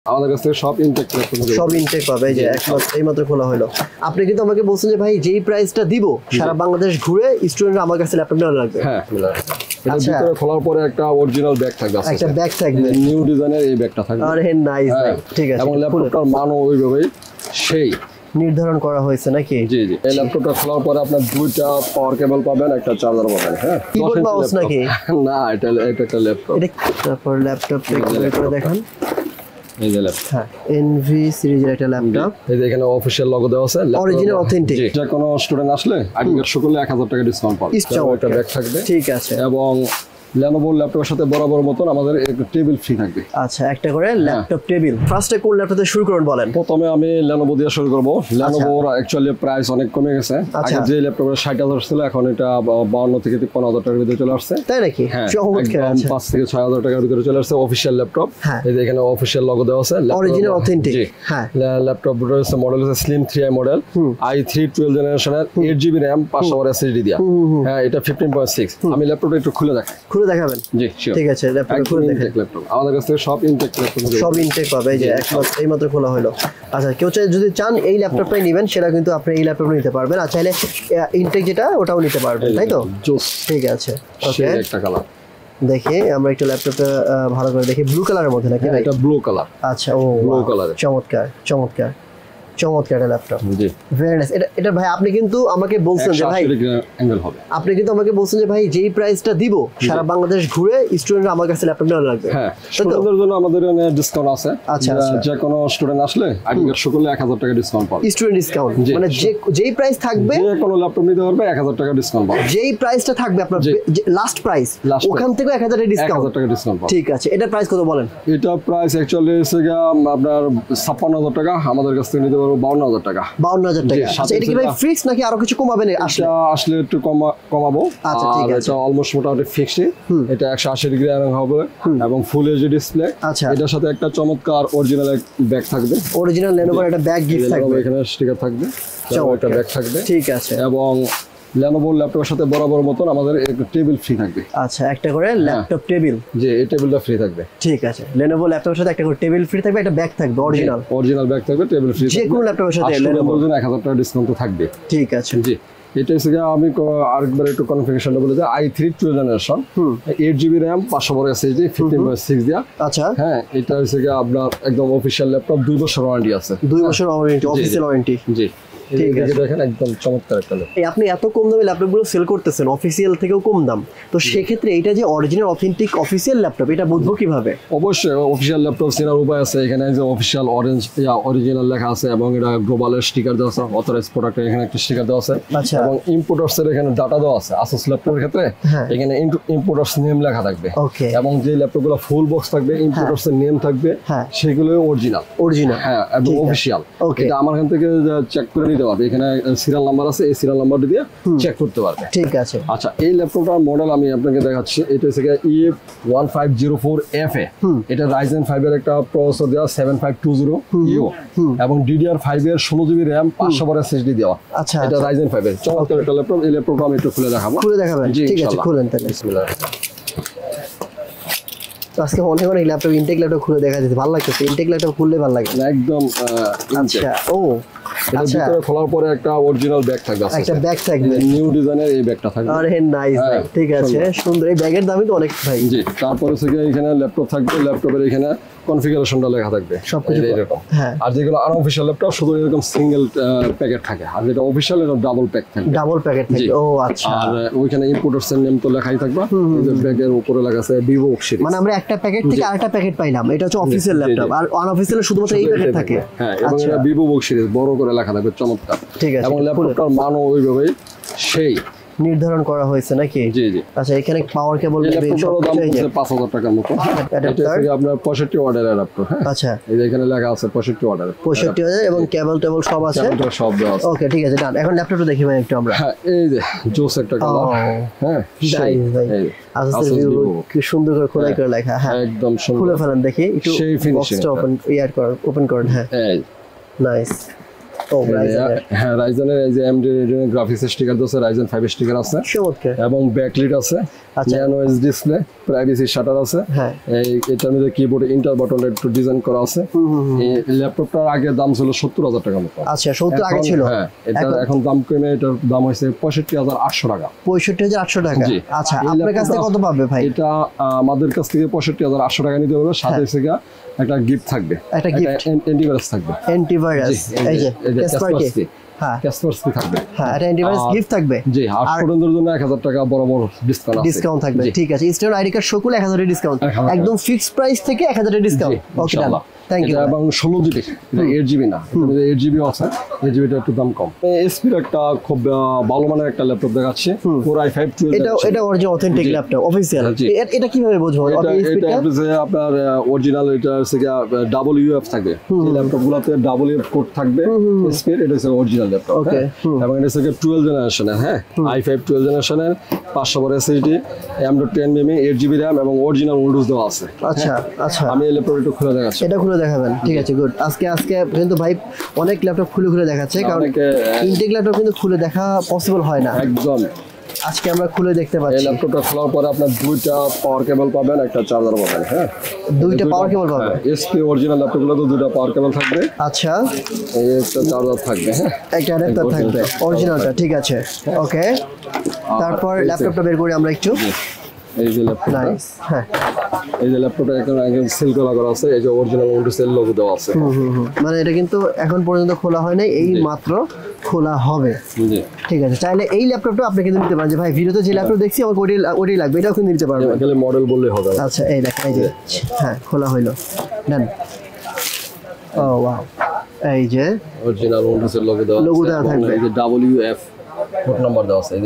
আমাদের কাছে সব ইনটেক পাবে। এই যে এইমাত্র খোলা হলো। আপনি কিন্তু আমাকে বলছেন যে ভাই যেই প্রাইসটা দিব সারা বাংলাদেশ ঘুরে স্টুডেন্টরা আমার কাছে ল্যাপটপ নেওয়া লাগবে। হ্যাঁ, এটা ভিতরে খোলার পরে একটা অরিজিনাল ব্যাগ থাকবে, একটা ব্যাগ থাকবে, নিউ ডিজাইনের এই ব্যাগটা থাকবে। আরে নাইস ভাই, ঠিক আছে। এবং ল্যাপটপটার মানও ওইভাবেই সেই নির্ধারণ করা হয়েছে নাকি? জি জি। এই ল্যাপটপটা খোলার পরে আপনার দুইটা পাওয়ার কেবল পাবেন, একটা চার্জার পাবেন। হ্যাঁ, কিবোর্ড মাউস নাকি? না, এটা একটা ল্যাপটপ। তারপর ল্যাপটপ করে দেখান। এই যে ল্যাপটপ, হ্যাঁ, এনভি সিরিজের একটা ল্যাপটপ। এই যে এখানে অফিশিয়াল লোগো দেওয়া আছে, অরিজিনাল অথেন্টিক। যে কোনো স্টুডেন্ট আসলে আইডি কার্ড শো করলে 1000 টাকা ডিসকাউন্ট পাবে। একটা ব্যাগ থাকবে, ঠিক আছে। এবং Lenovo ল্যাপটপের সাথে বরাবর মতন আমাদের একটা টেবিল ফ্রি থাকবে। আচ্ছা, একটা করে ল্যাপটপ টেবিল। ফার্স্টে কোন ল্যাপটপ দিয়ে শুরু করুন বলেন? প্রথমে আমি Lenovo দিয়ে শুরু করব। Lenovo অ্যাকচুয়ালি প্রাইস অনেক কমে গেছে। আগে যে ল্যাপটপের 60,000 ছিল, এখন এটা 52 থেকে 53,000 টাকার ভিতরে চলে আসছে। তাই নাকি? চমৎকার। 5 থেকে 6,000 টাকার ভিতরে চলে আসছে অফিশিয়াল ল্যাপটপ। এই যে এখানে অফিশিয়াল লোগো দেওয়া আছে, অরিজিনাল অথেন্টিক। হ্যাঁ, ল্যাপটপ রয়েছে, মডেল হচ্ছে স্লিম 3i মডেল, i3 12 জেনারেশনের, 8GB RAM, 500 ওয়াট SSD দিয়া। হ্যাঁ, এটা 15.6। আমি ল্যাপটপটা একটু খুলে দেখাবেন। জি, ঠিক আছে, ল্যাপটপ খুলে দেখেন। আমাদের কাছে সব ইনটেক পাবে। এই যে এইমাত্র খোলা হলো। আচ্ছা, কেউ যদি চান এই ল্যাপটপটাই নেবেন, সেটা কিন্তু আপনি এই ল্যাপটপটা নিতে পারবেন। আর চাইলে ইনটেক যেটা ওটাও নিতে পারবেন, তাই তো? ঠিক আছে, ওকে। একটা কালার দেখি আমরা একটু ল্যাপটপটা ভালো করে দেখি। ব্লু কালারের মধ্যে নাকি? এটা ব্লু কালার। আচ্ছা, ও ব্লু কালার। চমৎকার চমৎকার চমৎকার একটা ল্যাপটপ। জি, ভেরি নাইস। এটা ভাই আপনি কিন্তু আমাকে বলছেন যে ভাই অ্যাঙ্গেল হবে। আপনি কিন্তু আমাকে বলছেন যে ভাই যেই প্রাইসটা দিব সারা বাংলাদেশ ঘুরে স্টুডেন্টরা আমার কাছে ল্যাপটপ নেওয়া লাগবে। হ্যাঁ, স্টুডেন্টদের জন্য আমাদের এখানে ডিসকাউন্ট আছে। আচ্ছা, যে কোনো স্টুডেন্ট আসলে আইডি কার্ড শো করলে 1000 টাকা ডিসকাউন্ট পাবে। স্টুডেন্ট ডিসকাউন্ট মানে যেই প্রাইস থাকবে, যে কোনো ল্যাপটপ নিতে পারবে 1000 টাকা ডিসকাউন্ট পাবে। যেই প্রাইসটা থাকবে আপনার লাস্ট প্রাইস, ওখান থেকে 1000 টাকা ডিসকাউন্ট। 1000 টাকা ডিসকাউন্ট পাবে। ঠিক আছে, এটার প্রাইস কত বলেন? এটা প্রাইস অ্যাকচুয়ালি হচ্ছে আপনার 56,000 টাকা, আমাদের কাছ থেকে নিতে পারবো 52,000 টাকা। 52,000 টাকা। আচ্ছা, এটা কি ভাই ফিক্স নাকি আরো কিছু কমাবেন? আসলে একটু কমাবো। আচ্ছা, ঠিক আছে। এটা অলমোস্ট মোটামুটি ফিক্সড। এটা 180 ডিগ্রি অ্যাঙ্গেল হবে এবং ফুল এইচডি ডিসপ্লে। আচ্ছা, এটার সাথে একটা চমৎকার অরিজিনাল ব্যাগ থাকবে। অরিজিনাল Lenovo একটা ব্যাগ গিফট থাকবে। এখানে স্টিকার থাকবে, একটা ব্যাগ থাকবে। ঠিক আছে। এবং Lenovo ল্যাপটপের সাথে বরাবর মতন আমাদের একটা টেবিল ফ্রি থাকবে। আচ্ছা, একটা করে ল্যাপটপ টেবিল। জি, এই টেবিলটা ফ্রি থাকবে। ঠিক আছে, Lenovo ল্যাপটপের সাথে একটা করে টেবিল ফ্রি থাকবে, একটা ব্যাগ থাকবে অরিজিনাল ব্যাগ থাকবে, টেবিল ফ্রি থাকবে। যে কোনো ল্যাপটপের সাথে Lenovo জন্য 1000 টাকা ডিসকাউন্ট তো থাকবে। ঠিক আছে। জি, এটা হচ্ছে আমি আরেকবার একটু কনফিগারেশনটা বলে দিই। i3 12 generation, 8GB RAM, 500 watt SSD, 15.6 দিয়া। আচ্ছা, হ্যাঁ, এটা হচ্ছে আপনার একদম অফিশিয়াল ল্যাপটপ, 2 বছর ওয়ারেন্টি আছে। 2 বছর ওয়ারেন্টি, অফিশিয়াল ওয়ারেন্টি। জি, ঠিক আছে। দেখেন একদম চমৎকার একটা ল্যাপটপ। আপনি এত কম দামে ল্যাপটপগুলো সেল করতেছেন, অফিশিয়াল থেকেও কম দাম, তো সেক্ষেত্রে এটা যে অরিজিনাল অথেন্টিক অফিশিয়াল ল্যাপটপ, এটা বুঝবো কিভাবে? অবশ্যই অফিশিয়াল ল্যাপটপ চেনার উপায় আছে। এখানে যে অফিশিয়াল অরিজিনাল লেখা আছে, এবং এটা গ্লোবালের স্টিকার দেওয়া আছে, অথরাইজ প্রোডাক্টের এখানে একটা স্টিকার দেওয়া আছে। আচ্ছা, এবং ইম্পোর্টার্স এর এখানে ডাটা দেওয়া আছে। আসুস ল্যাপটপের ক্ষেত্রে এখানে ইম্পোর্টার্স নেম লেখা থাকবে। ওকে। এবং যে ল্যাপটপগুলো ফুল বক্স থাকবে, ইম্পোর্টার্স এর নেম থাকবে, সেগুলো অরিজিনাল। হ্যাঁ, এবং অফিশিয়াল। এটা আমার এখান থেকে চেক করে নিতে পারবে। এখানে সিরিয়াল নাম্বার আছে, এই সিরিয়াল নাম্বার দিয়ে চেক করতে পারবে। ঠিক আছে। আচ্ছা, এই ল্যাপটপটার মডেল আমি আপনাকে দেখাচ্ছি। এটা হচ্ছে E1504FA। এটা Ryzen 5 এর একটা প্রসেসর দেওয়া, 7520U, এবং DDR5 এর 16GB RAM, 500 ওয়াট SSD দেওয়া। আচ্ছা, এটা Ryzen 5 এর চমৎকার একটা ল্যাপটপ। এই ল্যাপটপটা আমি একটু খুলে দেখাবো। ঠিক আছে, খুলেন তাহলে। বিসমিল্লাহ। আজকে অনেক ল্যাপটপ, ইনটেক ল্যাপটপ খুলে দেখা যেতে ভালো লাগছে। ইনটেক ল্যাপটপ খুললে ভালো লাগে একদম। আচ্ছা, ও এটা ভিতরে খোলার পরে একটা অরিজিনাল ব্যাগ থাকবে, একটা ব্যাগ থাকবে, নিউ ডিজাইনের এই ব্যাগটা থাকবে। আরে নাইস ভাই, ঠিক আছে, সুন্দর। এই ব্যাগের দামই তো অনেক ভাই। জি, তারপরে থেকে এখানে ল্যাপটপ থাকবে, ল্যাপটপের এখানে কনফিগারেশনটা লেখা থাকবে সবকিছু এরকম। আর যেগুলো আনঅফিশিয়াল ল্যাপটপ শুধু এরকম সিঙ্গেল প্যাকেট থাকে, আর যেটা অফিশিয়াল এটা ডাবল প্যাক থাকে, ডাবল প্যাকেট থাকে। ও আচ্ছা। আর ওইখানে ইম্পোর্টার্স এর নেম তো লেখাই থাকবে। এই যে ব্যাগের উপরে লেখা আছে ভিভো সিরিজ। মানে আমরা একটা প্যাকেট থেকে আরেকটা প্যাকেট পাইলাম। এটা হচ্ছে অফিসিয়াল ল্যাপটপ, আর আনঅফিসিয়াল শুধুমাত্র এই প্যাকেট থাকে। হ্যাঁ, এবং এটা ভিভো সিরিজ বড় করে লেখা থাকবে, চমৎকার। ঠিক আছে। এবং ল্যাপটপটার মানও ওইভাবেই সেই নির্ধারণ করা হয়েছে নাকি? জি জি। আচ্ছা, এখানে পাওয়ার কেবল ল্যাপটপটার দাম হচ্ছে 5000 টাকার মতো। এটা হচ্ছে আপনার 65 ওয়াটের ল্যাপটপ। হ্যাঁ, আচ্ছা, এই যে এখানে লেখা আছে 65 ওয়াটের, 65 ওয়াটের, এবং কেবল টেবল সব আছে, সব দেওয়া আছে। ওকে, ঠিক আছে, ডান। এখন ল্যাপটপটা দেখি ভাই একটু আমরা। হ্যাঁ, এই যে জোস একটা কালার। হ্যাঁ, ভাই আসলে ভিভো কি সুন্দর করে খোদাই করে লেখা। হ্যাঁ, একদম সুন্দর। খুলে ফেলেন দেখি একটু, সেই ফিনিশিং ওপেন করেন। হ্যাঁ, নাইস। হ্যাঁ রাইজেনের এই যে এমডি গ্রাফিক্স স্টিকার আছে, রাইজেন 5 স্টিকার আছে এবং ব্যাকলিট আছে, nano edge display, privacy shutter আছে। এই এটার মধ্যে কিবোর্ডে ইন্টার বাটন একটু ডিজাইন করা আছে। এই ল্যাপটপটার আগে দাম ছিল 70,000 টাকা মতো। আচ্ছা 70 আগে ছিল। হ্যাঁ এটা এখন দাম কমে এটার দাম হইছে 65,800 টাকা। 65,800 টাকা। আচ্ছা আপনার কাছ থেকে কত পাবে ভাই? এটা আমাদের কাছ থেকে 65,800 টাকা নিতে হবে, সাথে থেকে একটা গিফট থাকবে, একটা গিফট অ্যান্টিভাইরাস থাকবে। অ্যান্টিভাইরাস এই যে কাসপারকি, হ্যাঁ কাসপারস্কি থাকবে, হ্যাঁ এটা অ্যান্টিভাইরাস গিফট থাকবে। জি, আর স্টুডেন্টদের জন্য 1000 টাকা বরাবর ডিসকাউন্ট থাকবে। ঠিক আছে, স্টুডেন্ট আইডি কার্ড সকল 1000 এর ডিসকাউন্ট, একদম ফিক্সড প্রাইস থেকে 1000 এর discount. Okay done, thank you. এবং 16 জিবি, এটা 8 জিবি না, এটা 8 জিবি আছে, 8 জিবিটা একটু দাম কম। এসপির একটা খুব ভালো মানের একটা ল্যাপটপ দেখাচ্ছি, Core i5 12। এটা অরিজিনাল অথেন্টিক ল্যাপটপ, অফিশিয়াল। এটা কিভাবে বুঝবো? এটা যে আপনার অরিজিনাল, এটা হচ্ছে WF থাকবে, এই ল্যাপটপগুলোতে WF কোড থাকবে এসপির, এটা হচ্ছে অরিজিনাল ল্যাপটপ। ওকে, এবং এটা হচ্ছে 12 জেনারেশনের, হ্যাঁ i5 12 জেনারেশনের, 500 বার SSD, M.2 memory, 8 GB RAM এবং অরিজিনাল উইন্ডোজ দেওয়া আছে। আচ্ছা আচ্ছা, আমি এই ল্যাপটপ একটু খুলে দেখাচ্ছি। এটা খুলে দেখাবেন? ঠিক আছে, গুড। আজকে কিন্তু ভাই অনেক ল্যাপটপ খুলে দেখাচ্ছে, কারণ ইনটেক ল্যাপটপ কিন্তু খুলে দেখা পসিবল হয় না একদম। আজকে আমরা খুলে দেখতে পাচ্ছি। এই ল্যাপটপটা খোলার পরে আপনার দুইটা পাওয়ার কেবল পাবেন, একটা চার্জার পাবেন। হ্যাঁ, দুইটা পাওয়ার কেবল পাবেন। এসপি অরিজিনাল ল্যাপটপগুলোতে দুইটা পাওয়ার কেবল থাকবে। আচ্ছা, এই একটা চার্জার থাকবে, হ্যাঁ একটা অ্যাডাপ্টার থাকবে অরিজিনালটা। ঠিক আছে, ওকে। তারপর ল্যাপটপটা বের করি আমরা একটু। এই যে ল্যাপটপটা, নাইস। হ্যাঁ, এই যে ল্যাপটপটা একদম সিল করা আছে, এই যে অরিজিনাল উইন্ডোজ এর লোগো দেওয়া আছে। মানে এটা কিন্তু এখন পর্যন্ত খোলা হয় নাই, এই মাত্র খোলা হবে। জি, ঠিক আছে। চাইলে এই ল্যাপটপটা আপনি কিন্তু নিতে পারেন, যে ভাই ভিডিওতে যে ল্যাপটপ দেখছি আমার ওটাই লাগবে, এটাও কিন্তু নিতে পারবেন। খালি মডেল বললেই হবে। আচ্ছা, এই দেখেন, এই যে হ্যাঁ খোলা হইলো, ডান। ও ওয়াও, এই যে অরিজিনাল উইন্ডোজ এর লোগো দেওয়া থাকবে, এই যে WF কোড নাম্বার দেওয়া আছে, এই যে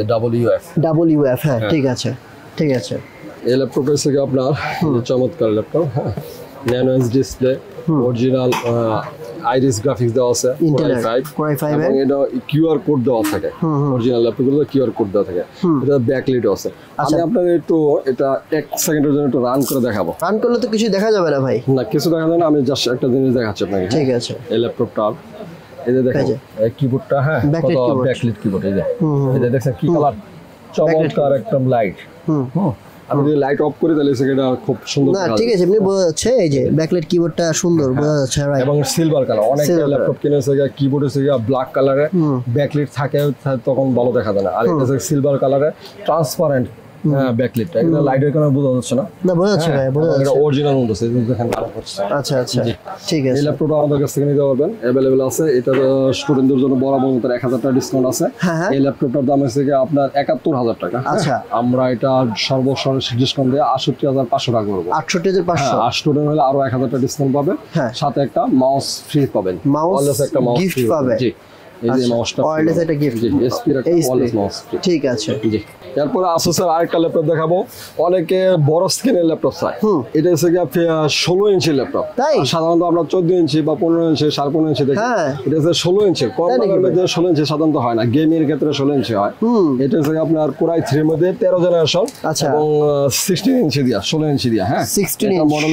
WF। হ্যাঁ ঠিক আছে, ঠিক আছে। এই ল্যাপটপটা হচ্ছে আপনার চমৎকার ল্যাপটপ, হ্যাঁ nano edge display, original Iris graphics দেওয়া আছে, Core i5 এবং এটা কিউআর কোড দেওয়া থাকে, অরিজিনাল ল্যাপটপগুলোতে কিউআর কোড দেওয়া থাকে, এটা ব্যাকলাইট আছে। আমি আপনাদের একটু এটা 1 সেকেন্ডের জন্য একটু রান করে দেখাবো। রান করলে তো কিছু দেখা যাবে না ভাই। না, কিছু দেখা যাবে না, আমি জাস্ট একটা জিনিস দেখাচ্ছি আপনাকে। ঠিক আছে, এই ল্যাপটপটা এই যে দেখেন কিবোর্ডটা, হ্যাঁ ব্যাকলাইট কিবোর্ড, এই যে দেখছেন কি কালার, চমৎকার একদম লাইট। আমি যদি লাইট অফ করি তাহলে সেটা খুব সুন্দর। না ঠিক আছে, এমনি বোঝা যাচ্ছে, এই যে ব্যাকলাইট কিবোর্ডটা সুন্দর বোঝা যাচ্ছে, রাইট। এবং সিলভার কালার, অনেক ল্যাপটপ কিনেছে কিবোর্ড হচ্ছে ব্ল্যাক কালারে, ব্যাকলাইট থাকে তখন ভালো দেখা যায় না, আর এটা হচ্ছে সিলভার কালারে ট্রান্সপারেন্ট ব্যাকলাইটটা, এটা লাইটের কারণে বোঝা যাচ্ছে না। না বোঝা যাচ্ছে ভাই, বোঝা যাচ্ছে, এটা অরিজিনাল উইন্ডোজ, এই দেখেন কালার হচ্ছে। আচ্ছা আচ্ছা, ঠিক আছে। এই ল্যাপটপটা আমাদের কাছ থেকে নিতে পারবেন, अवेलेबल আছে। এটা স্টুডেন্টদের জন্য বরাবর মতো 1000 টাকা ডিসকাউন্ট আছে। এই ল্যাপটপটার দাম হচ্ছে আপনার 71,000 টাকা। আচ্ছা, আমরা এটা সর্বশেষ ডিসকাউন্ট দিয়ে 68,500 টাকা করব। 68,500। আর স্টুডেন্ট হলে আরো 1000 টাকা ডিসকাউন্ট পাবে, সাথে একটা মাউস ফ্রি পাবেন, মাউস একটা মাউস গিফট পাবে। জি, এই যে মাউসটা ওয়্যারলেস একটা গিফট, জি, এসপি এর একটা ওয়্যারলেস মাউস। ঠিক আছে, জি। এরপরে আসুসের আরেকটা ল্যাপটপ দেখাবো, অনেকে বড় স্ক্রিনের ল্যাপটপ চায়। এটা হচ্ছে 16 ইঞ্চি ল্যাপটপ। সাধারণত আমরা 14 ইঞ্চি বা 15 ইঞ্চি 15.5 ইঞ্চি দেখি, এটা হচ্ছে 16 ইঞ্চি। কম দামের মধ্যে 16 ইঞ্চি সাধারণত হয় না, গেমিং এর ক্ষেত্রে 16 ইঞ্চি হয়। এটা হচ্ছে আপনার Core i3 এর মধ্যে 13 জেনারেশন এবং 16 ইঞ্চি দিয়া, 16 ইঞ্চি দিয়া, হ্যাঁ 16 ইঞ্চি মডেল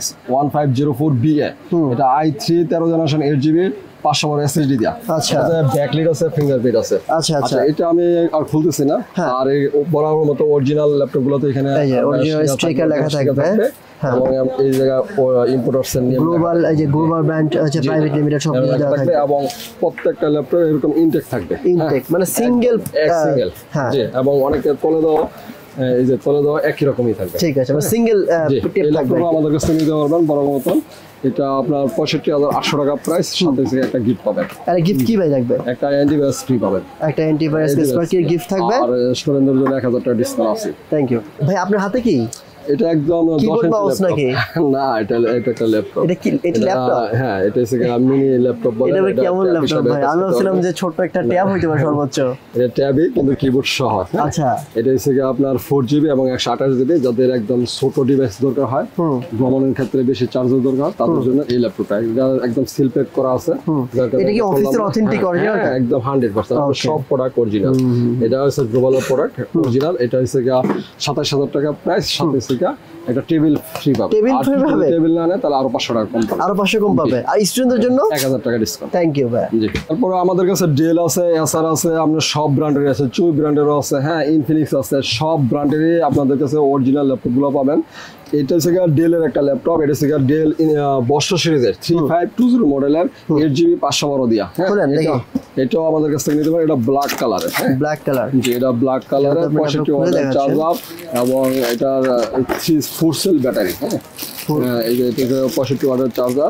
X1504BA। এটা i3 13 জেনারেশন 8 জিবি 500 বার এসএসডি দিয়া। আচ্ছা, ব্যাকলাইট আছে, ফিঙ্গারপ্রিন্ট আছে। আচ্ছা আচ্ছা, এটা আমি আর খুলতেছি না। আর এই বরাবর মতো অরিজিনাল ল্যাপটপগুলোতে এখানে অরিজিনাল স্টিকার লেখা থাকবে, এবং এই জায়গা ইম্পোর্টারস এর নিয়ম, গ্লোবাল, এই যে গ্লোবাল ব্র্যান্ড আছে, প্রাইভেট লিমিটেড সব দেওয়া থাকবে, এবং প্রত্যেকটা ল্যাপটপ এরকম ইনটেক থাকবে, ইনটেক মানে সিঙ্গেল, হ্যাঁ জি, এবং অনেকের তলে দাও, এই যে তলে দাও একই রকমই থাকবে। ঠিক আছে, মানে সিঙ্গেল টেপ থাকবে। আমাদের কাছে নিতে পারবেন বড় মতন। এটা আপনার 65,800 টাকা প্রাইস, সাথে একটা গিফট পাবেন। আরে গিফট কি ভাই থাকবে? একটা অ্যান্টিভাইরাস ফ্রি পাবেন, একটা অ্যান্টিভাইরাস স্পার্কি গিফট থাকবে, আর স্টুডেন্টদের জন্য 1000 টাকা ডিসকাউন্ট আছে। থ্যাংক ইউ ভাই। আপনার হাতে কি এটা? একদম কিবোর্ড মাউস নাকি? না, এটা একটা ল্যাপটপ। এটা কি? এটা ল্যাপটপ? হ্যাঁ, এটা হচ্ছে মিনি ল্যাপটপ বলে। এটা কেমন ল্যাপটপ ভাই? আমি ভাবছিলাম যে ছোট একটা ট্যাব হইতে পারে সর্বোচ্চ। এটা ট্যাবই, কিন্তু কিবোর্ড সহ। আচ্ছা, এটা হচ্ছে আপনার 4GB এবং 128GB, যাদের একদম ছোট ডিভাইস দরকার হয়, ভ্রমণের ক্ষেত্রে বেশি চার্জার দরকার, তাদের জন্য এই ল্যাপটপটা। এটা একদম সিল প্যাক করা আছে। এটা কি অফিসের অথেন্টিক অরিজিনাল? একদম 100%, সব প্রোডাক্ট অরিজিনাল। এটা হচ্ছে গ্লোবাল প্রোডাক্ট অরিজিনাল। এটা হচ্ছে 27,000 টাকা প্রাইস, সাথে হচ্ছে থেকে একটা টেবিল ফ্রি পাবে। টেবিল ফ্রি পাবে? টেবিল না নেয় তাহলে আরো 500 টাকা কম পাবে। আরো 500 কম পাবে। আর স্টুডেন্টদের জন্য 1000 টাকা ডিসকাউন্ট। থ্যাংক ইউ ভাই। জি, তারপরে আমাদের কাছে ডেল আছে, এসআর আছে, আপনার সব ব্র্যান্ডের আছে, চুই ব্র্যান্ডেরও আছে, হ্যাঁ ইনফিনিক্স আছে, সব ব্র্যান্ডেরই আপনাদের কাছে অরিজিনাল ল্যাপটপগুলো পাবেন। এটা হচ্ছে ডেলের একটা ল্যাপটপ, এটা হচ্ছে ডেল বর্ষ সিরিজের 3520 মডেলের 8GB 512 দিয়া। হ্যাঁ এটাও আমাদের কাছ থেকে নিতে পারেন। এটা ব্ল্যাক কালারের, হ্যাঁ ব্ল্যাক কালার। জি, এটা ব্ল্যাক কালারের 65 ওয়াটের চার্জার এবং এটার 4 সেল ব্যাটারি। হ্যাঁ এই যে এটা 65 ওয়াটের চার্জার।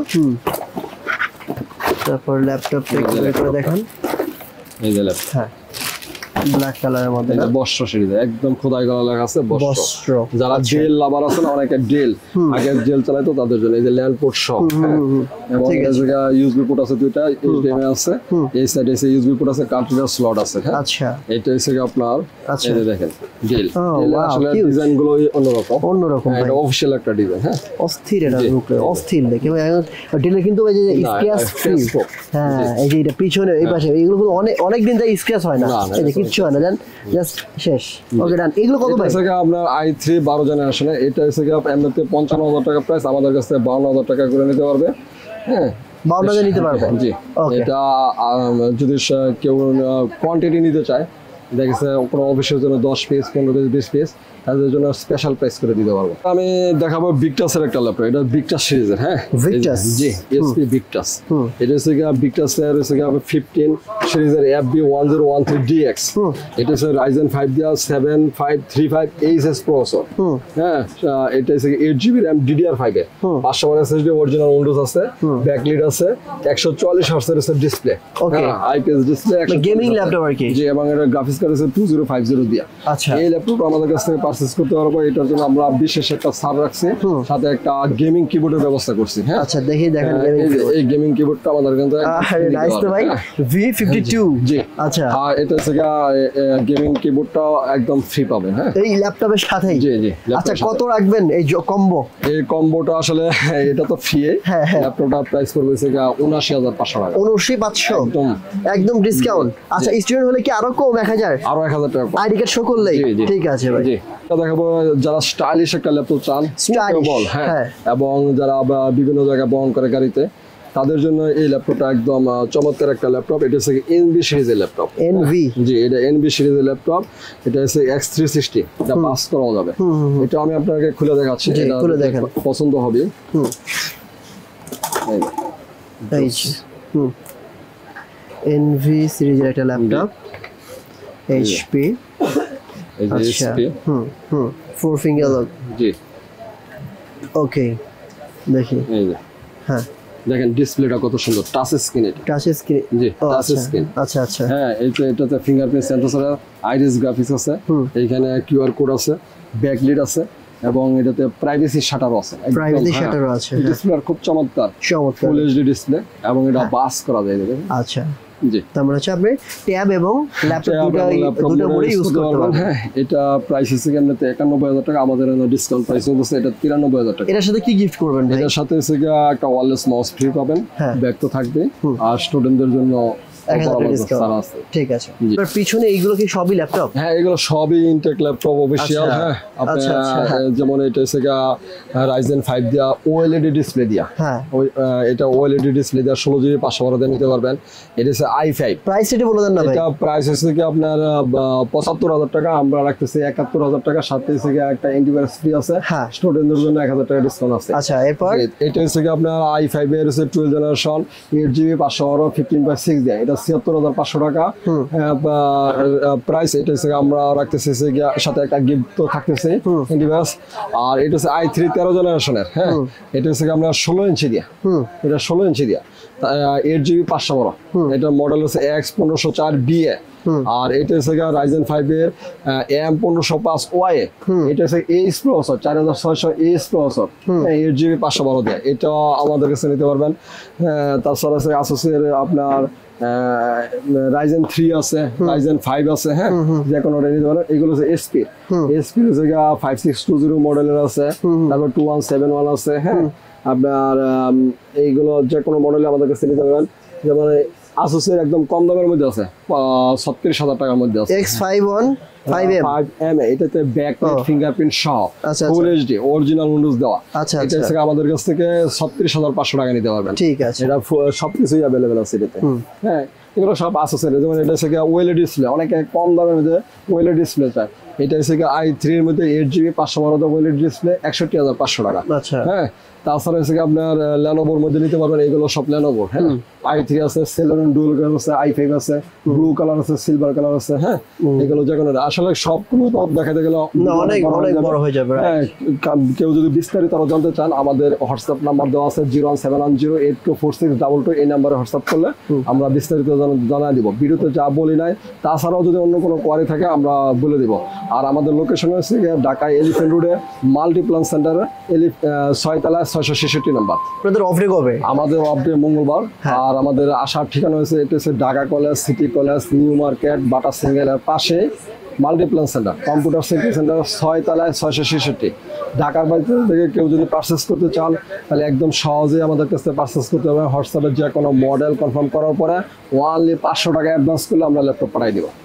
তারপর ল্যাপটপটা একটু বের করে দেখান। এই যে ল্যাপটপ, হ্যাঁ ব্ল্যাক কালারের মধ্যে এটা বর্ষ সিরিজের একদম খোদাই করা লেখা আছে বর্ষ। যারা আচ্ছা। ডেল লাভার আছে না, অনেকে ডেল আগে ডেল চালাতো তাদের জন্য এই যে ল্যান্ড পোর্ট সব। এবং এই জায়গা ইউএসবি পোর্ট আছে দুইটা, এইচডিএমআই আছে, এই সাইডে এসে ইউএসবি পোর্ট আছে, কার্ট্রিজের স্লট আছে। হ্যাঁ আচ্ছা এটা হচ্ছে আপনার আচ্ছা। এই যে দেখেন ডেল, wow, আসলে cute. ডিজাইন গুলো অন্যরকম এটা অফিশিয়াল একটা ডিজাইন। হ্যাঁ অস্থির, এটা লুকটা অস্থির দেখে। ডিলে কিন্তু এই যে স্ক্র্যাচ ফ্রি। হ্যাঁ এই যে এটা পিছনে এই পাশে এগুলো কিন্তু অনেক দিন যায় স্ক্র্যাচ হয় না, এই যে কিচ্ছু হয় না, জান জাস্ট শেষ। ওকে ডান। এগুলো কত ভাই? এটা হচ্ছে আপনার i3 12 জেনারেশনে, এটা হচ্ছে এমনিতে 55,000 টাকা প্রাইস, আমাদের কাছ থেকে 52,000 টাকা করে নিতে পারবে। হ্যাঁ 52,000 নিতে পারবে। জি, এটা যদি কেউ কোয়ান্টিটি নিতে চায়, দেখেছে কোনো অফিসের জন্য 10 পিস 15 পিস 20 পিস, তাদের জন্য স্পেশাল প্রাইস করে দিতে পারবো। আমি দেখাবো ভিক্টাসের একটা ল্যাপটপ, এটা ভিক্টাস সিরিজের। হ্যাঁ ভিক্টাস, জি এসপি ভিক্টাস। এটা হচ্ছে ভিক্টাসের হচ্ছে 15 সিরিজের FB1013DX। এটা হচ্ছে Ryzen 5 দিয়া 7535HS প্রসেসর। হ্যাঁ এটা হচ্ছে 8GB RAM DDR5 এর, 500 ওয়াট SSD, অরিজিনাল উইন্ডোজ আছে, ব্যাকলিট আছে, 144 হার্টজের display, IPS display, gaming laptop আর কি। জি, এবং এটা গ্রাফিক্স কার্ড আছে 2050 দিয়া। আচ্ছা এই ল্যাপটপ আমাদের কাছ থেকে পারচেজ করতে পারবো। এটার জন্য আমরা বিশেষ একটা ছাড় রাখছি, সাথে একটা গেমিং কিবোর্ডের ব্যবস্থা করছি। হ্যাঁ আচ্ছা দেখি দেখেন এই গেমিং কিবোর্ডটা আমাদের কাছে আরে নাইস তো ভাই, V52। জি আচ্ছা আর এটা হচ্ছে গেমিং কিবোর্ডটাও একদম ফ্রি পাবেন। হ্যাঁ এই ল্যাপটপের সাথেই। জি জি। আচ্ছা কত রাখবেন এই কম্বো? এই কম্বোটা আসলে এটা তো ফ্রি। হ্যাঁ ল্যাপটপটার প্রাইস পড়বে 79,500 টাকা। 79,500 একদম একদম ডিসকাউন্ট। আচ্ছা স্টুডেন্ট হলে কি আরো কম 1000? আরো 1000 টাকা কম। আইডি কার্ড শো করলেই ঠিক আছে ভাই। জি এটা দেখাবো যারা স্টাইলিশ একটা ল্যাপটপ চান, Stylish, হ্যাঁ এবং যারা বিভিন্ন জায়গায় বহন করে গাড়িতে, তাদের জন্য এই ল্যাপটপটা একদম চমৎকার একটা ল্যাপটপ। এটা হচ্ছে NV সিরিজের ল্যাপটপ। NV? জি এটা NV সিরিজের ল্যাপটপ। এটা হচ্ছে X360, এটা পাস করা যাবে। এটা আমি আপনাকে খুলে দেখাচ্ছি, এটা খুলে দেখেন, পছন্দ হবে। এই NV সিরিজের একটা ল্যাপটপ, HP। এই যে HP, 4 ফিঙ্গার লক। জি ওকে দেখি। এই যে হ্যাঁ দেখেন ডিসপ্লেটা কত সুন্দর, টাচ স্ক্রিন। এটা টাচ স্ক্রিন? জি টাচ স্ক্রিন। আচ্ছা আচ্ছা। হ্যাঁ এটাতে ফিঙ্গারপ্রিন্ট সেন্সর, আইরিস গ্রাফিক্স আছে, এইখানে কিউআর কোড আছে, ব্যাকলিট আছে, এবং এটাতে প্রাইভেসি শাটারও আছে। প্রাইভেসি শাটারও আছে। ডিসপ্লে খুব চমৎকার, ফুল এইচডি ডিসপ্লে, এবং এটা বাস করা যায়। আচ্ছা জি তার মানে হচ্ছে আপনি ট্যাব এবং ল্যাপটপ দুটো মোডে ইউজ করতে পারবেন। হ্যাঁ এটা প্রাইস হচ্ছে এমনিতে 91,000 টাকা, আমাদের ডিসকাউন্ট প্রাইস হচ্ছে এটা 93,000 টাকা। এটার সাথে কি গিফট করবেন ভাই? এটার সাথে হচ্ছে একটা ওয়্যারলেস মাউস ফ্রি পাবেন, হ্যাঁ ব্যাগ তো থাকবে, আর স্টুডেন্টদের জন্য 1000 ডিসকাউন্ট আছে। ঠিক আছে। এর পিছনে এইগুলো কি সবই ল্যাপটপ? হ্যাঁ এগুলো সবই ইনটেক ল্যাপটপ অফিশিয়াল। হ্যাঁ আপনার যেমন এটা হচ্ছে Ryzen 5 দিয়া OLED ডিসপ্লে দিয়া। হ্যাঁ এটা OLED ডিসপ্লে দিয়া 16GB 512 দিয়ে নিতে পারবেন। এটা হচ্ছে i5। প্রাইস এটা বলে দেন না ভাই। এটা প্রাইস হচ্ছে আপনার 75,000 টাকা, আমরা রাখতেছি 71,000 টাকা, সাথে হচ্ছে একটা অ্যান্টিভাইরাস ফ্রি আছে, স্টুডেন্টদের জন্য 1000 টাকা ডিসকাউন্ট আছে। আচ্ছা এরপর এটা হচ্ছে আপনার i5 এর হচ্ছে 12 জেনারেশন 8GB 512 15/6 দিয়ে, এটা 76,500 টাকা প্রাইস। এটা হচ্ছে আমরা রাখতেছি সাথে একটা গিফট তো থাকতেছে অ্যান্টিভাইরাস। আর এটা হচ্ছে i3 13 জেনারেশনের। হ্যাঁ এটা হচ্ছে আমরা 16 ইঞ্চি দিয়া, এটা 16 ইঞ্চি দিয়া 8GB 512। এটা মডেল হচ্ছে X1504BA। আর এটা হচ্ছে Ryzen 5 এর M1505Y। এটা হচ্ছে AS processor 4600 AS processor, 8GB 512 দেয়। এটা আমাদের কাছে নিতে পারবেন। তাছাড়া আছে Asus এর আপনার Ryzen 3 আছে, Ryzen 5 আছে। হ্যাঁ যে কোনো নিতে পারেন। এগুলো হচ্ছে SP হচ্ছে 5620 মডেলের আছে, তারপর 2171 আছে। হ্যাঁ আপনার এইগুলো যে কোনো মডেলে আমাদের কাছে নিতে পারবেন। যেমন আসুসের একদম কম দামের মধ্যে আছে 36,000 টাকার মধ্যে আছে X51 5M 5M এটাতে ব্যাকলাইট ফিঙ্গারপ্রিন্ট সহ আচ্ছা, ফুল এইচডি অরিজিনাল উইন্ডোজ দেওয়া। আচ্ছা, এটা থেকে আমাদের কাছ থেকে 36,500 টাকা নিতে পারবেন। ঠিক আছে, এটা সবকিছুই অ্যাভেলেবেল আছে এটাতে। হ্যাঁ, এগুলো সব আসুসের, যেমন এটা হচ্ছে ওয়েলেড ডিসপ্লে, অনেকে কম দামের মধ্যে ওয়েলেড ডিসপ্লে চায়। এটা হচ্ছে i3 এর মধ্যে 8GB 512 ওয়েলেড ডিসপ্লে 61,500 টাকা। আচ্ছা, হ্যাঁ, তাছাড়া হচ্ছে আপনার ল্যানোভোর মধ্যে নিতে পারবেন, এগুলো সব ল্যানোভোর। হ্যাঁ, i3 আছে, সেলেরন ডুয়াল কালার আছে, i5 আছে, ব্লু কালার আছে, সিলভার কালার আছে। হ্যাঁ, এগুলো যেগুলো আসলে সবগুলো তো দেখাতে গেলে অনেক বড় হয়ে যাবে। হ্যাঁ, কেউ যদি বিস্তারিত আরো জানতে চান, আমাদের হোয়াটসঅ্যাপ নাম্বার দেওয়া আছে 01710824622। এই নাম্বারে হোয়াটসঅ্যাপ করলে আমরা বিস্তারিত জানাই দিব। ভিডিওতে যা বলি নাই, তাছাড়াও যদি অন্য কোনো কোয়ারি থাকে আমরা বলে দিব। আর আমাদের লোকেশন হচ্ছে ঢাকা এলিফ্যান্ট রোডে মাল্টিপ্লান সেন্টারে 6 তলায় 666 নাম্বার। আপনাদের অফ ডে কবে? আমাদের অফ ডে মঙ্গলবার। আর আমাদের আসার ঠিকানা হচ্ছে এটা হচ্ছে Dhaka college, city college, new market, Bata সিঙ্গেলের পাশে Multiplan centre, computer city centre, 6 তলায় 666। ঢাকার বাইরে থেকে কেউ যদি পারচেস করতে চান তাহলে একদম সহজেই আমাদের কাছ থেকে পারচেস করতে হবে। হোয়াটসঅ্যাপে যে কোনো মডেল কনফার্ম করার পরে ওয়ানলি 500 টাকা অ্যাডভান্স করলে আমরা ল্যাপটপ পাঠিয়ে দিব।